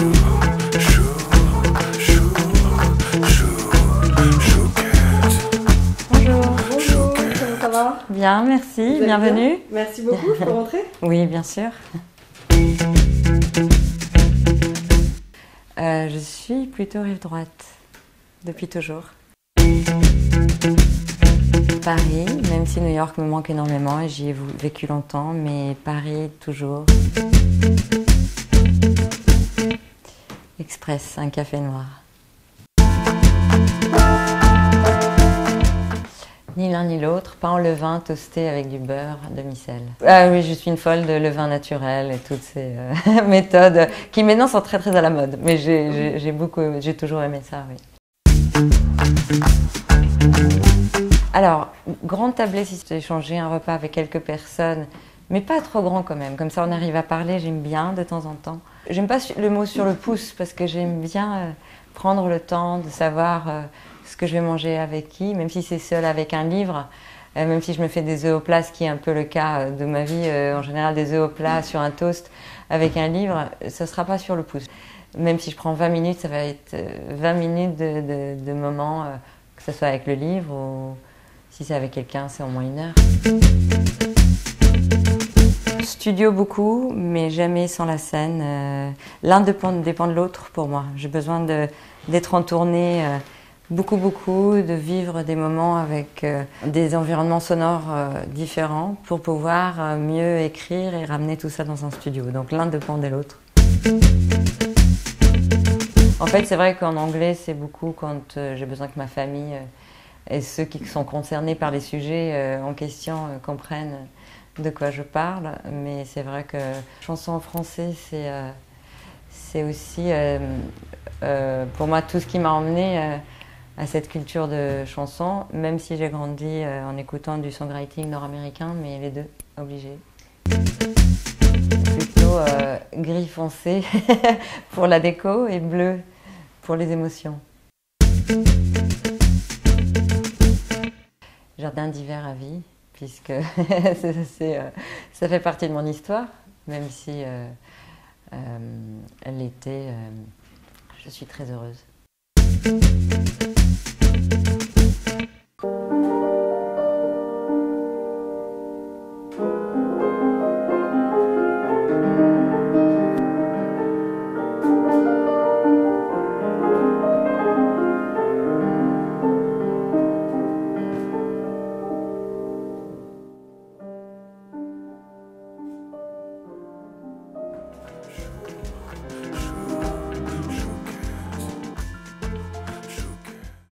Bonjour, comment ça va? Bien, merci, bienvenue. Bien? Merci beaucoup, je peux rentrer? Oui, bien sûr. Je suis plutôt rive droite, depuis toujours. Paris, même si New York me manque énormément et j'y ai vécu longtemps, mais Paris toujours. Express, un café noir. Ni l'un ni l'autre, pas en levain toasté avec du beurre demi-sel. Ah oui, je suis une folle de levain naturel et toutes ces méthodes qui maintenant sont très très à la mode. Mais j'ai toujours aimé ça, oui. Alors, grande tablée si c'est échanger un repas avec quelques personnes, mais pas trop grand quand même. Comme ça, on arrive à parler, j'aime bien de temps en temps. J'aime pas le mot sur le pouce parce que j'aime bien prendre le temps de savoir ce que je vais manger avec qui, même si c'est seul avec un livre, même si je me fais des œufs au plat, ce qui est un peu le cas de ma vie, en général des œufs au plat sur un toast avec un livre, ça ne sera pas sur le pouce. Même si je prends 20 minutes, ça va être 20 minutes de moments, que ce soit avec le livre ou si c'est avec quelqu'un, c'est au moins 1 heure. Studio beaucoup, mais jamais sans la scène. L'un dépend de l'autre pour moi. J'ai besoin d'être en tournée beaucoup, de vivre des moments avec des environnements sonores différents pour pouvoir mieux écrire et ramener tout ça dans un studio. Donc l'un dépend de l'autre. En fait, c'est vrai qu'en anglais, c'est beaucoup quand j'ai besoin que ma famille et ceux qui sont concernés par les sujets en question comprennent de quoi je parle. Mais c'est vrai que chanson en français, c'est aussi pour moi tout ce qui m'a emmené à cette culture de chanson, même si j'ai grandi en écoutant du songwriting nord-américain, mais les deux, obligés. Plutôt gris foncé pour la déco et bleu pour les émotions. Jardin d'hiver à vie, puisque ça fait partie de mon histoire, même si l'été, je suis très heureuse.